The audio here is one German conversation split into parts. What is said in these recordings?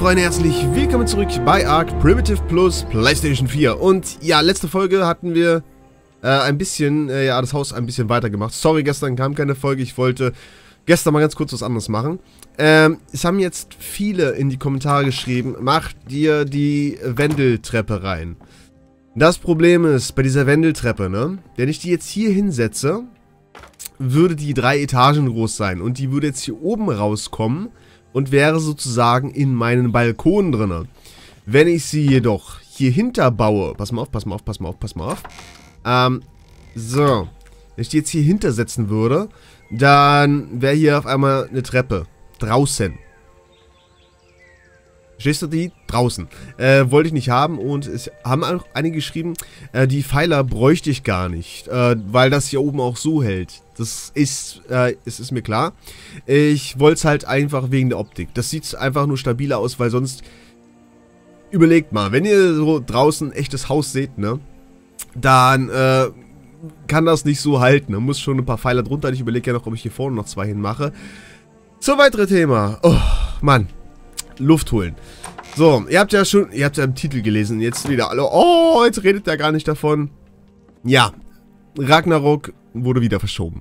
Freunde, herzlich willkommen zurück bei Ark Primitive Plus PlayStation 4. Und ja, letzte Folge hatten wir ein bisschen, das Haus ein bisschen weiter gemacht. Sorry, gestern kam keine Folge, ich wollte gestern mal ganz kurz was anderes machen. Es haben jetzt viele in die Kommentare geschrieben, mach dir die Wendeltreppe rein. Das Problem ist, bei dieser Wendeltreppe, ne, wenn ich die jetzt hier hinsetze, würde die 3 Etagen groß sein und die würde jetzt hier oben rauskommen und wäre sozusagen in meinen Balkon drin. Wenn ich sie jedoch hier hinter baue, pass mal auf, pass mal auf, pass mal auf, pass mal auf. So, wenn ich die jetzt hier hinter setzen würde, dann wäre hier auf einmal eine Treppe. Draußen. Verstehst du die? Draußen. Wollte ich nicht haben und es haben auch einige geschrieben, die Pfeiler bräuchte ich gar nicht, weil das hier oben auch so hält. Das ist, es ist mir klar. Ich wollte es halt einfach wegen der Optik. Das sieht einfach nur stabiler aus, weil sonst, überlegt mal, wenn ihr so draußen ein echtes Haus seht, ne, dann, kann das nicht so halten. Man muss schon ein paar Pfeiler drunter. Ich überlege ja noch, ob ich hier vorne noch 2 hinmache. So, weitere Thema. Oh, Mann. Luft holen. So, ihr habt ja im Titel gelesen, jetzt wieder alle, oh, jetzt redet er gar nicht davon. Ja, Ragnarok wurde wieder verschoben.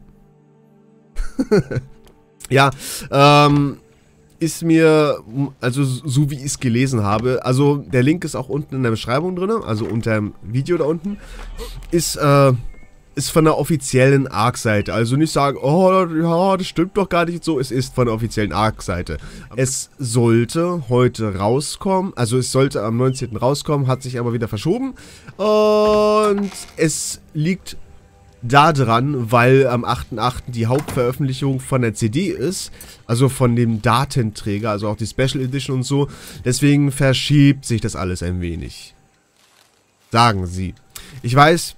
Ja, ist mir, also so wie ich es gelesen habe, also der Link ist auch unten in der Beschreibung drin, also unter dem Video da unten, ist von der offiziellen Ark-Seite. Also nicht sagen, oh, ja, das stimmt doch gar nicht so. Es ist von der offiziellen Ark-Seite. Es sollte heute rauskommen, also es sollte am 19. rauskommen, hat sich aber wieder verschoben. Und es liegt daran, weil am 8.8. die Hauptveröffentlichung von der CD ist, also von dem Datenträger, also auch die Special Edition und so. Deswegen verschiebt sich das alles ein wenig. Sagen sie. Ich weiß,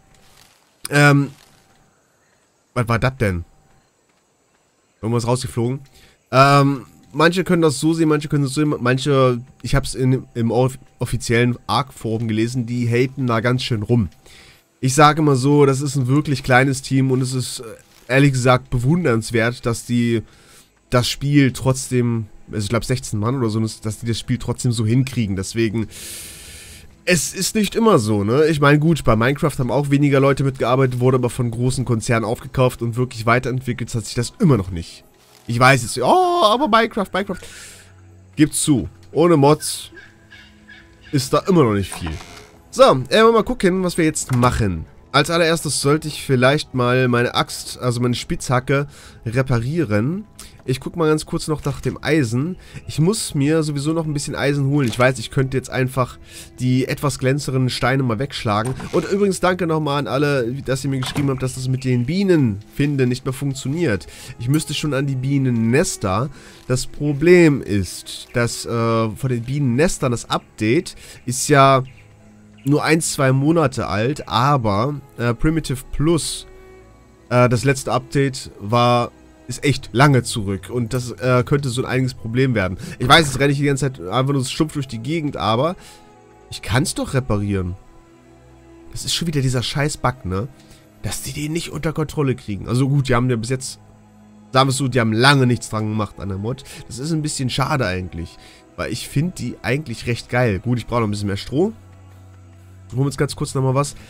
was war das denn? Irgendwas rausgeflogen. Manche können das so sehen, manche können das so sehen, manche, ich habe es im offiziellen Ark-Forum gelesen, die haten da ganz schön rum. Ich sage immer so, das ist ein wirklich kleines Team und es ist, ehrlich gesagt, bewundernswert, dass die das Spiel trotzdem, also ich glaube 16 Mann oder so, dass die das Spiel trotzdem so hinkriegen, deswegen... Es ist nicht immer so, ne? Ich meine, gut, bei Minecraft haben auch weniger Leute mitgearbeitet, wurde aber von großen Konzernen aufgekauft und wirklich weiterentwickelt hat sich das immer noch nicht. Ich weiß jetzt, oh, aber Minecraft. Gibt's zu. Ohne Mods ist da immer noch nicht viel. So, mal gucken, was wir jetzt machen. Als allererstes sollte ich vielleicht mal meine Axt, also meine Spitzhacke, reparieren. Ich gucke mal ganz kurz noch nach dem Eisen. Ich muss mir sowieso noch ein bisschen Eisen holen. Ich weiß, ich könnte jetzt einfach die etwas glänzenden Steine mal wegschlagen. Und übrigens danke nochmal an alle, dass ihr mir geschrieben habt, dass das mit den Bienenfinden nicht mehr funktioniert. Ich müsste schon an die Bienennester. Das Problem ist, dass von den Bienennestern das Update ist ja nur 1-2 Monate alt, aber Primitive Plus, das letzte Update ist echt lange zurück und das könnte so ein einiges Problem werden. Ich weiß, jetzt renne ich die ganze Zeit einfach nur stumpf durch die Gegend, aber ich kann es doch reparieren. Das ist schon wieder dieser scheiß Bug, ne? Dass die den nicht unter Kontrolle kriegen. Also gut, die haben ja bis jetzt, sagen wir es so, die haben lange nichts dran gemacht an der Mod. Das ist ein bisschen schade eigentlich, weil ich finde die eigentlich recht geil. Gut, ich brauche noch ein bisschen mehr Stroh. Holen wir uns ganz kurz nochmal was.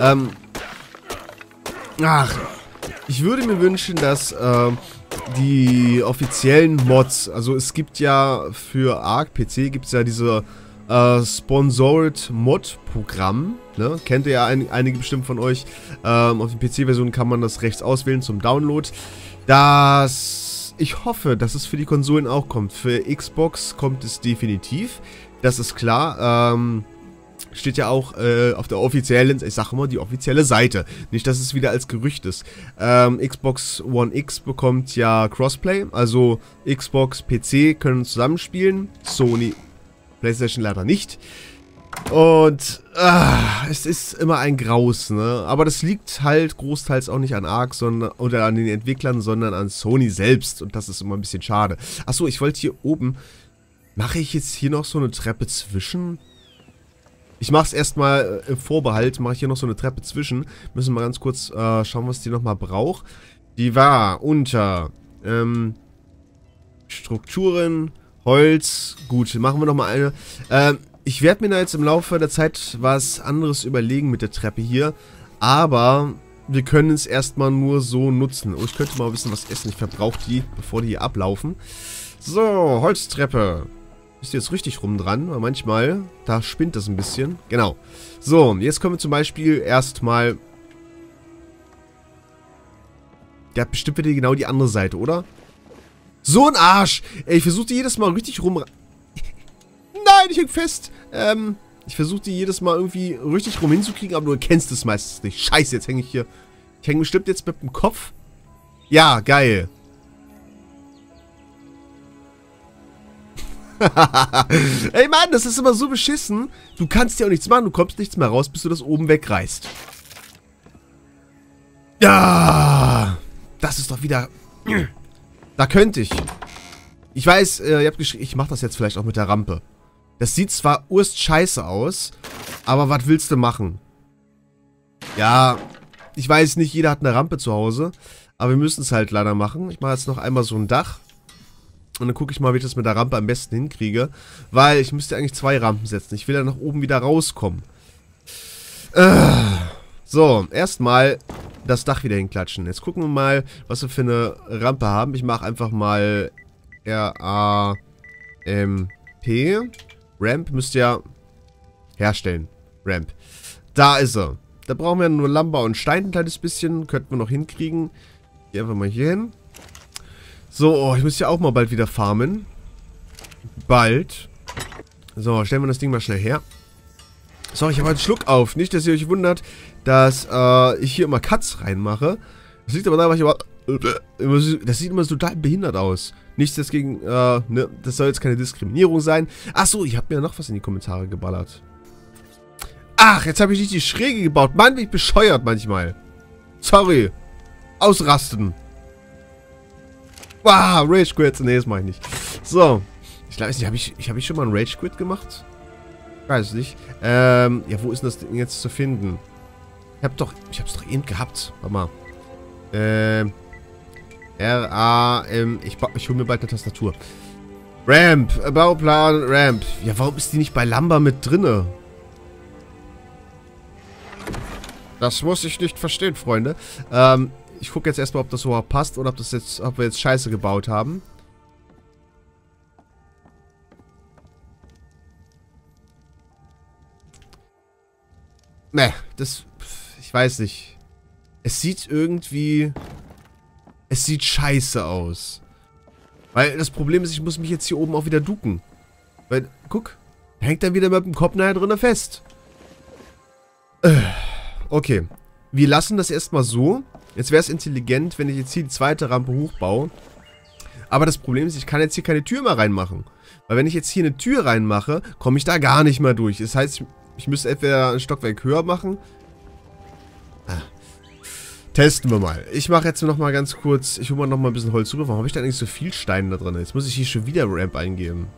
Ich würde mir wünschen, dass die offiziellen Mods, also es gibt ja für Ark PC gibt es ja diese Sponsored Mod Programm, ne? Kennt ihr ja einige bestimmt von euch. Auf der PC-Version kann man das rechts auswählen zum Download. Ich hoffe, dass es für die Konsolen auch kommt. Für Xbox kommt es definitiv. Das ist klar. Steht ja auch auf der offiziellen, ich sage immer, die offizielle Seite. Nicht, dass es wieder als Gerücht ist. Xbox One X bekommt ja Crossplay, also Xbox, PC können zusammenspielen, Sony, PlayStation leider nicht. Und es ist immer ein Graus, ne? Aber das liegt halt großteils auch nicht an Ark oder an den Entwicklern, sondern an Sony selbst. Und das ist immer ein bisschen schade. Achso, ich wollte hier oben, mache ich jetzt hier noch so eine Treppe zwischen? Ich mache es erstmal im Vorbehalt, mache ich hier noch so eine Treppe zwischen. Müssen wir mal ganz kurz schauen, was die nochmal braucht. Die war unter Strukturen, Holz. Gut, machen wir nochmal eine. Ich werde mir da jetzt im Laufe der Zeit was anderes überlegen mit der Treppe hier. Aber wir können es erstmal nur so nutzen. Oh, ich könnte mal ein bisschen was essen. Ich verbrauche die, bevor die hier ablaufen. So, Holztreppe. Ist jetzt richtig rum dran, weil manchmal, da spinnt das ein bisschen. Genau. So, jetzt können wir zum Beispiel erstmal... Der hat bestimmt wieder genau die andere Seite, oder? So ein Arsch! Ey, ich versuche die jedes Mal richtig rum... Nein, ich häng fest! Ich versuche die jedes Mal irgendwie richtig rum hinzukriegen, aber du kennst es meistens nicht. Scheiße, jetzt hänge ich hier... Ich hänge bestimmt jetzt mit dem Kopf. Ja, geil. Ey Mann, das ist immer so beschissen. Du kannst ja auch nichts machen, du kommst nichts mehr raus, bis du das oben wegreißt. Ja, das ist doch wieder... Da könnte ich. Ich weiß, ihr habt geschrieben, ich mache das jetzt vielleicht auch mit der Rampe. Das sieht zwar urst scheiße aus, aber was willst du machen? Ja, ich weiß nicht, jeder hat eine Rampe zu Hause, aber wir müssen es halt leider machen. Ich mache jetzt noch einmal so ein Dach. Und dann gucke ich mal, wie ich das mit der Rampe am besten hinkriege. Weil ich müsste eigentlich 2 Rampen setzen. Ich will ja nach oben wieder rauskommen. So, erstmal das Dach wieder hinklatschen. Jetzt gucken wir mal, was wir für eine Rampe haben. Ich mache einfach mal R-A-M-P. Ramp müsst ihr herstellen. Ramp. Da ist er. Da brauchen wir nur Lumber und Stein ein kleines bisschen. Könnten wir noch hinkriegen. Geh einfach mal hier hin. So, oh, ich muss ja auch mal bald wieder farmen. Bald. So, stellen wir das Ding mal schnell her. So, ich habe einen Schluck auf. Nicht, dass ihr euch wundert, dass ich hier immer Cuts reinmache. Das liegt aber daran, weil das sieht immer so total behindert aus. Nichts deswegen, ne, das soll jetzt keine Diskriminierung sein. Achso, ich habe mir noch was in die Kommentare geballert. Ach, jetzt habe ich nicht die Schräge gebaut. Mann, bin ich bescheuert manchmal. Sorry. Ausrasten. Wow, Rage Quit. Nee, das mache ich nicht. So. Ich weiß nicht, hab ich schon mal einen Rage Quit gemacht? Weiß nicht. Ja, wo ist denn das Ding jetzt zu finden? Ich hab's doch eben gehabt. Warte mal. R-A-M. Ich hole mir bald eine Tastatur. Ramp. Bauplan, Ramp. Ja, warum ist die nicht bei Lumber mit drinne? Das muss ich nicht verstehen, Freunde. Ich gucke jetzt erstmal, ob das so passt oder ob wir jetzt Scheiße gebaut haben. Ne, ich weiß nicht. Es sieht irgendwie... Es sieht scheiße aus. Weil das Problem ist, ich muss mich jetzt hier oben auch wieder ducken. Weil, guck, hängt dann wieder mit dem Kopf nachher drin fest. Okay. Wir lassen das erstmal so. Jetzt wäre es intelligent, wenn ich jetzt hier die zweite Rampe hochbaue. Aber das Problem ist, ich kann jetzt hier keine Tür mehr reinmachen. Weil wenn ich jetzt hier eine Tür reinmache, komme ich da gar nicht mehr durch. Das heißt, ich müsste entweder ein Stockwerk höher machen. Testen wir mal. Ich mache jetzt noch mal ganz kurz, ich hole mal noch mal ein bisschen Holz rüber. Warum habe ich da eigentlich so viel Stein da drin? Jetzt muss ich hier schon wieder Ramp eingeben.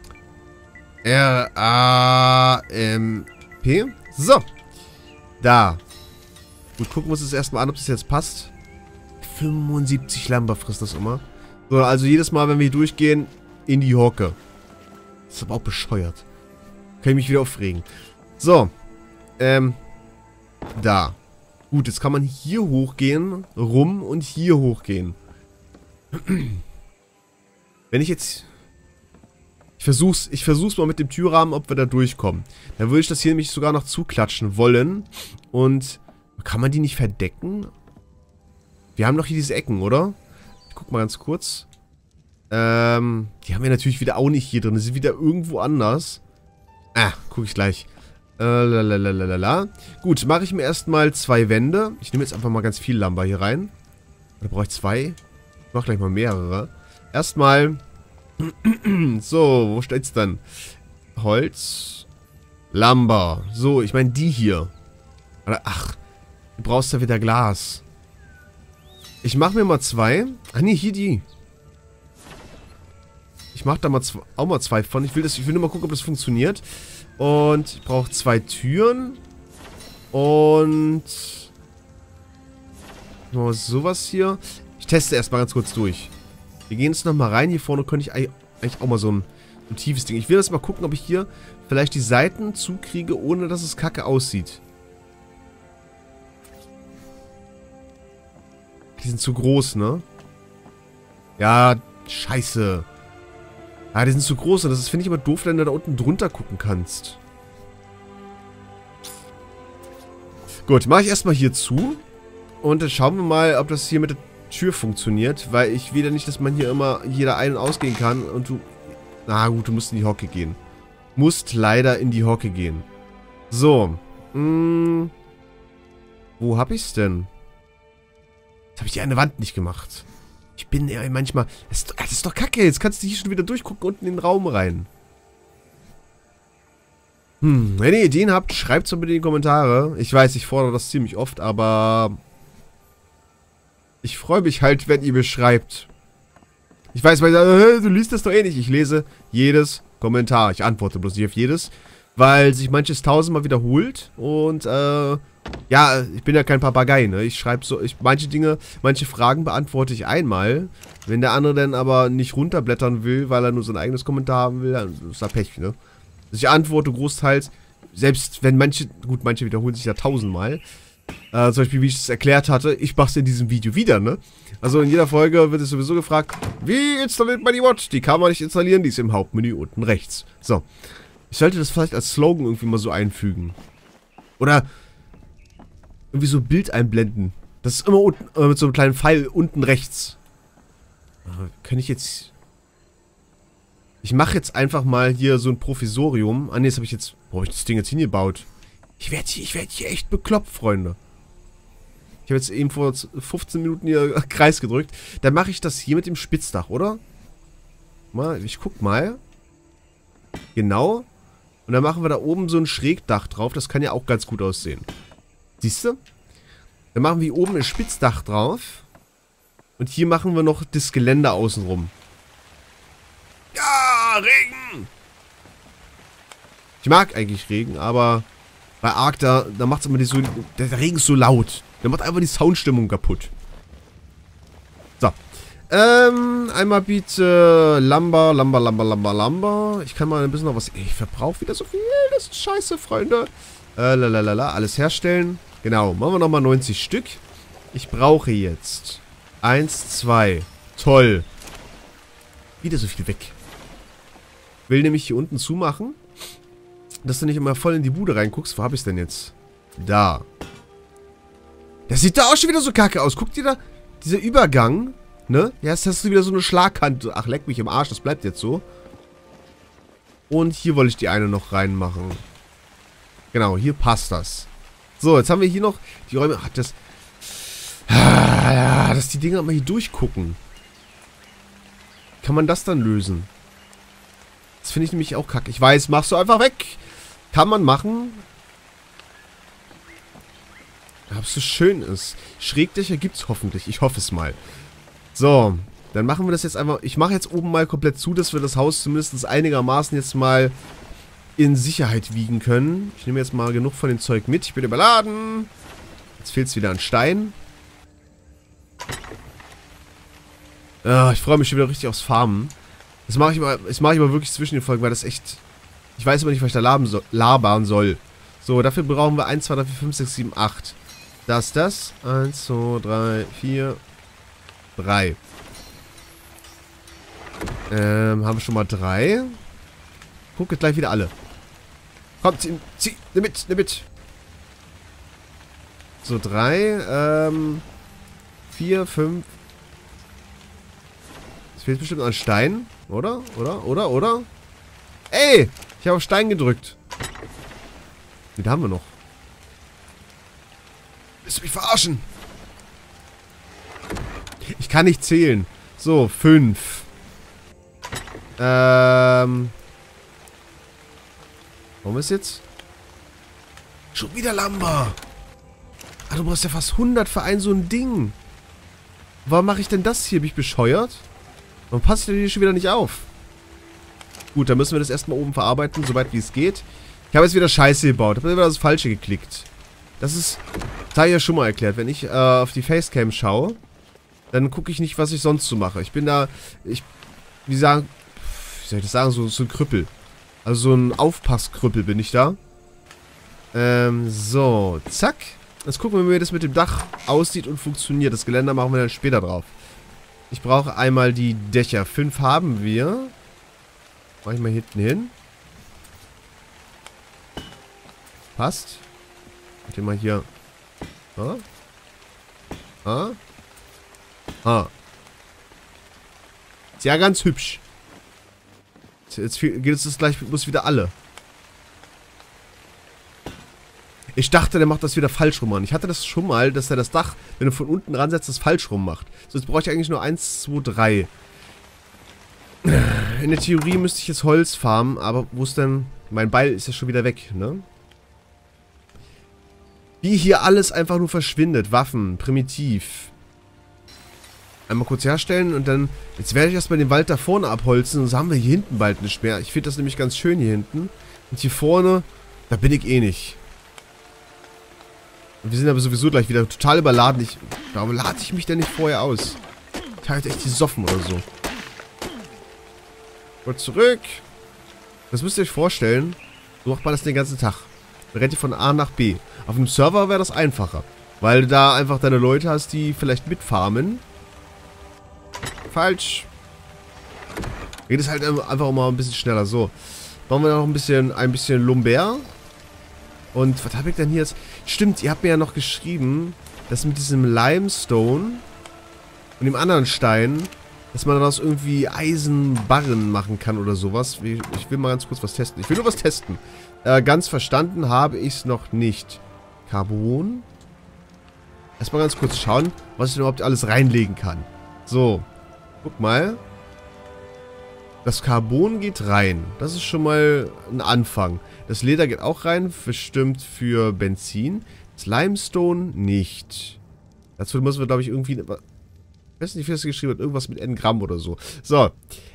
R-A-M-P. So. Da. Gut, gucken wir uns das erstmal an, ob das jetzt passt. 75 Lumber frisst das immer. So, also jedes Mal, wenn wir hier durchgehen, in die Hocke. Das ist aber auch bescheuert. Kann ich mich wieder aufregen. So. Da. Gut, jetzt kann man hier hochgehen, rum und hier hochgehen. Wenn ich jetzt... Ich versuch's mal mit dem Türrahmen, ob wir da durchkommen. Dann würde ich das hier nämlich sogar noch zuklatschen wollen. Und... Kann man die nicht verdecken? Wir haben doch hier diese Ecken, oder? Ich guck mal ganz kurz. Die haben wir natürlich wieder auch nicht hier drin. Die sind wieder irgendwo anders. Guck ich gleich. Lalalala. Gut, mache ich mir erstmal 2 Wände. Ich nehme jetzt einfach mal ganz viel Lumber hier rein. Da brauche ich 2. Ich mache gleich mal mehrere. Erstmal. So, wo steht's dann? Holz. Lumber. So, ich meine die hier. Ach, du brauchst ja wieder Glas. Ich mache mir mal 2. Ach nee, hier die. Ich mache da mal auch mal 2 von. Ich will nur mal gucken, ob das funktioniert. Und ich brauche 2 Türen. Und... Mal sowas hier. Ich teste erstmal ganz kurz durch. Wir gehen jetzt nochmal rein. Hier vorne könnte ich eigentlich auch mal so ein tiefes Ding. Ich will jetzt mal gucken, ob ich hier vielleicht die Seiten zukriege, ohne dass es kacke aussieht. Die sind zu groß, ne? Ja, scheiße. Ja, die sind zu groß und das finde ich immer doof, wenn du da unten drunter gucken kannst. Gut, mache ich erstmal hier zu. Und dann schauen wir mal, ob das hier mit der Tür funktioniert. Weil ich will ja nicht, dass man hier immer jeder ein- und ausgehen kann. Und du... Na gut, du musst in die Hocke gehen. Musst leider in die Hocke gehen. So. Wo hab ich's denn? Jetzt habe ich die eine Wand nicht gemacht. Ich bin ja manchmal... Das ist doch kacke. Jetzt kannst du hier schon wieder durchgucken unten in den Raum rein. Wenn ihr Ideen habt, schreibt es bitte in die Kommentare. Ich weiß, ich fordere das ziemlich oft, aber... Ich freue mich halt, wenn ihr mir schreibt. Ich weiß, weil du liest das doch eh nicht. Ich lese jedes Kommentar. Ich antworte bloß nicht auf jedes, weil sich manches tausendmal wiederholt. Und, ja, ich bin ja kein Papagei, ne? Ich schreibe so, manche Dinge, manche Fragen beantworte ich einmal. Wenn der andere dann aber nicht runterblättern will, weil er nur sein eigenes Kommentar haben will, dann ist er Pech, ne? Ich antworte großteils, selbst wenn manche, gut, manche wiederholen sich ja tausendmal. Zum Beispiel, wie ich es erklärt hatte, ich mache es in diesem Video wieder, ne? Also in jeder Folge wird es sowieso gefragt, wie installiert man die Mod? Die kann man nicht installieren, die ist im Hauptmenü unten rechts. So. Ich sollte das vielleicht als Slogan irgendwie mal so einfügen. Oder irgendwie so ein Bild einblenden. Das ist immer unten, mit so einem kleinen Pfeil unten rechts. Kann ich jetzt... Ich mache jetzt einfach mal hier so ein Provisorium. Ah ne, das habe ich jetzt... Wo habe ich das Ding jetzt hingebaut? Ich werd hier echt bekloppt, Freunde. Ich habe jetzt eben vor 15 Minuten hier Kreis gedrückt. Dann mache ich das hier mit dem Spitzdach, oder? Mal, ich guck mal. Genau. Und dann machen wir da oben so ein Schrägdach drauf. Das kann ja auch ganz gut aussehen. Siehst du? Dann machen wir hier oben ein Spitzdach drauf. Und hier machen wir noch das Geländer außenrum. Ja, Regen! Ich mag eigentlich Regen, aber bei Ark, da macht es immer so... Der Regen ist so laut. Der macht einfach die Soundstimmung kaputt. So. Einmal bitte Lumber. Ich kann mal ein bisschen noch was... Ich verbrauche wieder so viel. Das ist scheiße, Freunde. Alles herstellen. Genau. Machen wir nochmal 90 Stück. Ich brauche jetzt 1, 2. Toll. Wieder so viel weg. Will nämlich hier unten zumachen. Dass du nicht immer voll in die Bude reinguckst. Wo hab ich's denn jetzt? Da. Das sieht da auch schon wieder so kacke aus. Guck dir da. Dieser Übergang. Ne? Ja, jetzt hast du wieder so eine Schlagkante. Ach, leck mich im Arsch. Das bleibt jetzt so. Und hier wollte ich die eine noch reinmachen. Genau, hier passt das. So, jetzt haben wir hier noch die Räume. Ach, dass die Dinger mal hier durchgucken. Kann man das dann lösen? Das finde ich nämlich auch kacke. Ich weiß, machst du einfach weg. Kann man machen. Ob es so schön ist. Schrägdächer gibt's hoffentlich. Ich hoffe es mal. So, dann machen wir das jetzt einfach. Ich mache jetzt oben mal komplett zu, dass wir das Haus zumindest einigermaßen jetzt mal in Sicherheit wiegen können. Ich nehme jetzt mal genug von dem Zeug mit. Ich bin überladen. Jetzt fehlt es wieder an Stein. Ich freue mich schon wieder richtig aufs Farmen. Das mache ich mal wirklich zwischen den Folgen, weil das echt... Ich weiß aber nicht, was ich da labern soll. So, dafür brauchen wir 1, 2, 3, 4, 5, 6, 7, 8. Das. 1, 2, 3, 4, 3. Haben wir schon mal 3. Guck jetzt gleich wieder alle. Komm, zieh, nimm mit. So, 3, 4, 5. Es fehlt bestimmt an Stein, oder? Oder? Ey! Ich habe auf Stein gedrückt. Den haben wir noch. Willst du mich verarschen? Ich kann nicht zählen. So, 5. Warum ist jetzt? Schon wieder Lumber. Ah, du brauchst ja fast 100 für so ein Ding. Warum mache ich denn das hier? Bin ich bescheuert? Warum passt der hier schon wieder nicht auf? Gut, dann müssen wir das erstmal oben verarbeiten, soweit wie es geht. Ich habe jetzt wieder Scheiße gebaut. Ich habe wieder das Falsche geklickt. Das ist... Das habe ich ja schon mal erklärt. Wenn ich auf die Facecam schaue, dann gucke ich nicht, was ich sonst so mache. Ich bin da... Wie soll soll ich das sagen? So ein Krüppel. Also so ein Aufpasskrüppel bin ich da. So, zack. Jetzt gucken wir, wie das mit dem Dach aussieht und funktioniert. Das Geländer machen wir dann später drauf. Ich brauche einmal die Dächer. 5 haben wir. Mach ich mal hinten hin. Passt. Ich den mal hier. Ist ja ganz hübsch. Jetzt geht es das gleich, muss wieder alle. Ich dachte, der macht das wieder falsch rum an. Ich hatte das schon mal, dass er das Dach, wenn du von unten ransetzt, das falsch rum macht. So, jetzt brauche ich eigentlich nur 1, 2, 3. In der Theorie müsste ich jetzt Holz farmen, aber wo ist denn... Mein Beil ist ja schon wieder weg, ne? Wie hier alles einfach nur verschwindet. Waffen, primitiv. Einmal kurz herstellen und dann... Jetzt werde ich erstmal den Wald da vorne abholzen, sonst haben wir hier hinten bald nicht mehr. Ich finde das nämlich ganz schön hier hinten. Und hier vorne, da bin ich eh nicht. Wir sind aber sowieso gleich wieder total überladen. Warum lade ich mich denn nicht vorher aus? Ich habe jetzt echt gesoffen oder so. Kurz zurück. Das müsst ihr euch vorstellen. So macht man das den ganzen Tag. Man rennt von A nach B. Auf einem Server wäre das einfacher. Weil du da einfach deine Leute hast, die vielleicht mitfarmen. Falsch. Geht es halt einfach auch mal ein bisschen schneller. So. Bauen wir noch ein bisschen Lumber. Und was habe ich denn hier jetzt? Stimmt, ihr habt mir ja noch geschrieben, dass mit diesem Limestone und dem anderen Stein, dass man daraus irgendwie Eisenbarren machen kann oder sowas. Ich will mal ganz kurz was testen. Ich will nur was testen. Ganz verstanden habe ich es noch nicht. Carbon. Erstmal ganz kurz schauen, was ich denn überhaupt alles reinlegen kann. So. Guck mal. Das Carbon geht rein. Das ist schon mal ein Anfang. Das Leder geht auch rein, bestimmt für Benzin. Das Limestone nicht. Dazu müssen wir, glaube ich, irgendwie... Ich weiß nicht, wie das geschrieben wird. Irgendwas mit N Gramm oder so. So.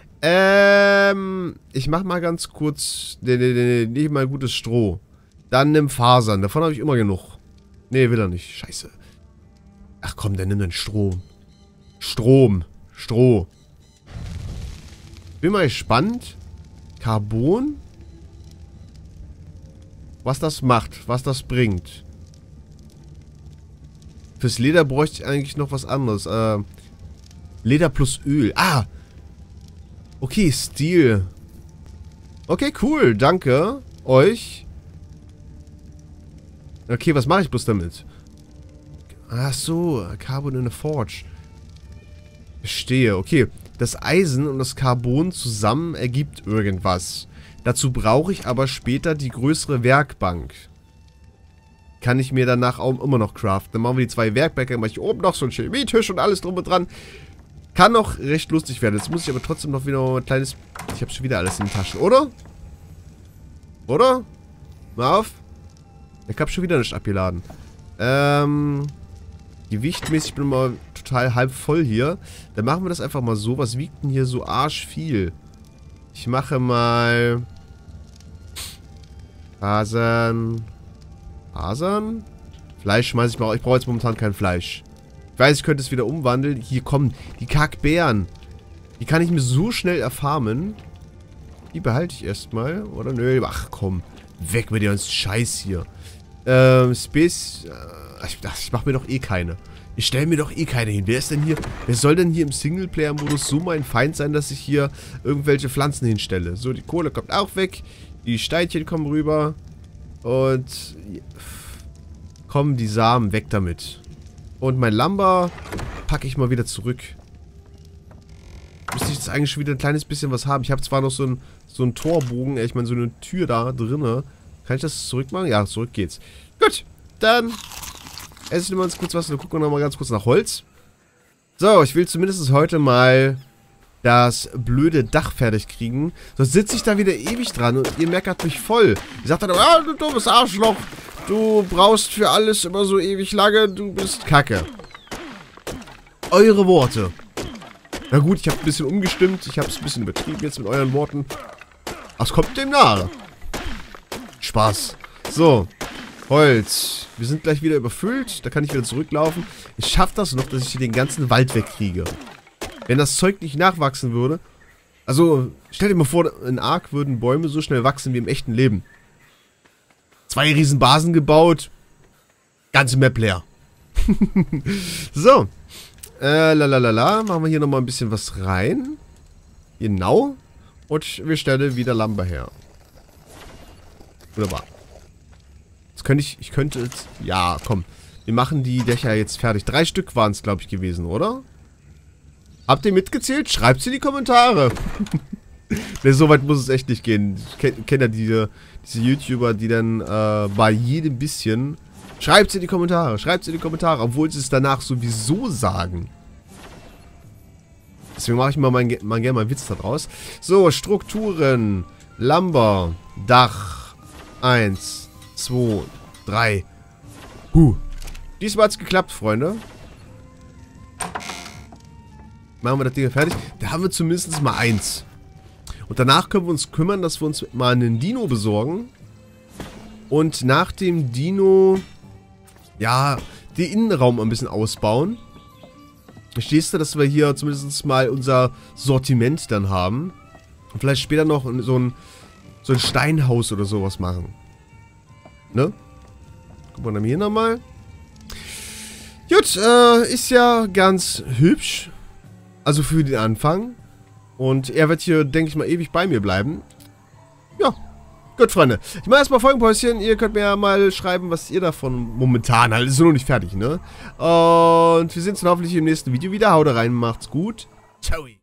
Ich mach mal ganz kurz... Nicht mal gutes Stroh. Dann nimm Fasern. Davon habe ich immer genug. Nee, will er nicht. Scheiße. Ach komm, dann nimm den Strom. Stroh. Bin mal gespannt. Carbon. Was das macht. Was das bringt. Fürs Leder bräuchte ich eigentlich noch was anderes. Leder plus Öl. Ah! Okay, Stil. Okay, cool. Danke. Euch. Okay, was mache ich bloß damit? Ach so. Carbon in a Forge. Verstehe. Okay. Das Eisen und das Carbon zusammen ergibt irgendwas. Dazu brauche ich aber später die größere Werkbank. Kann ich mir danach auch immer noch craften. Dann machen wir die 2 Werkbänke, dann mache ich oben noch so einen Chemietisch und alles drum und dran. Kann noch recht lustig werden. Jetzt muss ich aber trotzdem noch wieder ein kleines... Ich habe schon wieder alles in den Taschen, oder? Oder? Mal auf. Ich habe schon wieder nicht abgeladen. Gewichtmäßig bin ich mal total halb voll hier. Dann machen wir das einfach mal so. Was wiegt denn hier so arschviel? Ich mache mal... Fasern. Fleisch schmeiße ich mal. Ich brauche jetzt momentan kein Fleisch. Ich weiß, ich könnte es wieder umwandeln. Hier kommen die Kackbeeren. Die kann ich mir so schnell erfarmen. Die behalte ich erstmal. Oder nö, ach komm. Weg mit dir und Scheiß hier. Space. Ich mache mir doch eh keine. Ich stelle mir doch eh keine hin. Wer ist denn hier? Wer soll denn hier im Singleplayer-Modus so mein Feind sein, dass ich hier irgendwelche Pflanzen hinstelle? So, die Kohle kommt auch weg. Die Steinchen kommen rüber. Und... Kommen die Samen weg damit. Und mein Lumber packe ich mal wieder zurück. Müsste ich jetzt eigentlich schon wieder ein kleines bisschen was haben. Ich habe zwar noch so einen Torbogen, ich meine so eine Tür da drinne. Kann ich das zurückmachen? Ja, zurück geht's. Gut, dann esse ich nochmal ganz kurz was und dann gucken wir nochmal ganz kurz nach Holz. So, ich will zumindest heute mal das blöde Dach fertig kriegen. Sonst sitze ich da wieder ewig dran und ihr meckert mich voll. Ihr sagt dann, ah, du dummes Arschloch. Du brauchst für alles immer so ewig lange. Du bist Kacke. Eure Worte. Na gut, ich habe ein bisschen umgestimmt. Ich habe es ein bisschen übertrieben jetzt mit euren Worten. Ach, es kommt dem nahe. Spaß. So. Holz. Wir sind gleich wieder überfüllt. Da kann ich wieder zurücklaufen. Ich schaffe das noch, dass ich hier den ganzen Wald wegkriege. Wenn das Zeug nicht nachwachsen würde, Also, stell dir mal vor, in Ark würden Bäume so schnell wachsen wie im echten Leben. 2 riesen Basen gebaut. Ganze Map leer. So. Lalalala. Machen wir hier nochmal ein bisschen was rein. Genau. Und wir stellen wieder Lumber her. Wunderbar. Jetzt könnte ich könnte jetzt... Ja, komm. Wir machen die Dächer jetzt fertig. 3 Stück waren es, glaube ich, gewesen, oder? Habt ihr mitgezählt? Schreibt es in die Kommentare. Ne, so weit muss es echt nicht gehen. Ich kenne ja diese YouTuber, die dann bei jedem bisschen... Schreibt es in die Kommentare. Schreibt es in die Kommentare. Obwohl sie es danach sowieso sagen. Deswegen mache ich mal gerne mal einen Witz da draus. So, Strukturen. Lumber. Dach. 1, 2, 3. Diesmal hat es geklappt, Freunde. Machen wir das Ding fertig. Da haben wir zumindest mal 1. Und danach können wir uns kümmern, dass wir uns mal einen Dino besorgen. Und nach dem Dino, ja, den Innenraum ein bisschen ausbauen. Verstehst du, dass wir hier zumindest mal unser Sortiment dann haben. Und vielleicht später noch so ein Steinhaus oder sowas machen. Ne? Gucken wir dann hier nochmal. Gut, ist ja ganz hübsch. Also für den Anfang. Und er wird hier, denke ich mal, ewig bei mir bleiben. Ja. Gut, Freunde. Ich mache erstmal Folgenpäuschen. Ihr könnt mir ja mal schreiben, was ihr davon momentan haltet. Ist noch nicht fertig, ne? Und wir sehen uns dann hoffentlich im nächsten Video wieder. Haut rein, macht's gut. Ciao.